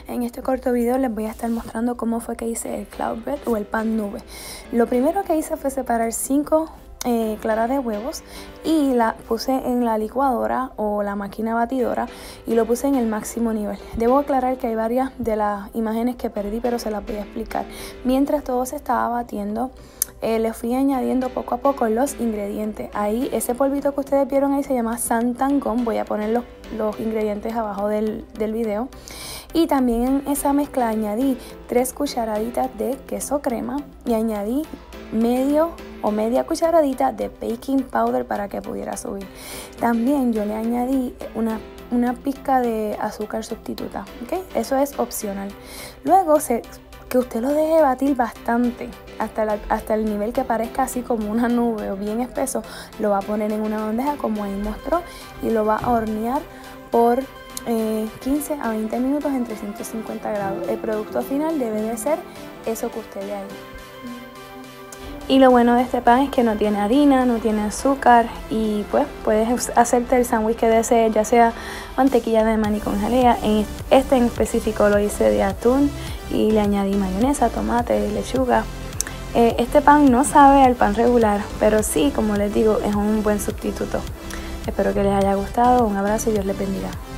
En este corto video les voy a estar mostrando cómo fue que hice el cloud bread o el pan nube. Lo primero que hice fue separar 5 claras de huevos y la puse en la licuadora o la máquina batidora y lo puse en el máximo nivel. Debo aclarar que hay varias de las imágenes que perdí, pero se las voy a explicar. Mientras todo se estaba batiendo, le fui añadiendo poco a poco los ingredientes. Ahí, ese polvito que ustedes vieron ahí se llama Santangón. Voy a poner los ingredientes abajo del video. Y también en esa mezcla añadí 3 cucharaditas de queso crema y añadí media cucharadita de baking powder para que pudiera subir. También yo le añadí una pizca de azúcar sustituta, ¿ok? Eso es opcional. Luego que usted lo deje batir bastante hasta el nivel que parezca así como una nube o bien espeso. Lo va a poner en una bandeja como ahí mostró y lo va a hornear por 15 a 20 minutos en 350 grados. El producto final debe de ser eso que usted ve ahí. Y lo bueno de este pan es que no tiene harina, no tiene azúcar y pues puedes hacerte el sándwich que desees, ya sea mantequilla de maní con jalea. Este en específico lo hice de atún y le añadí mayonesa, tomate, lechuga. Este pan no sabe al pan regular, pero sí, como les digo, es un buen sustituto. Espero que les haya gustado. Un abrazo y Dios les bendiga.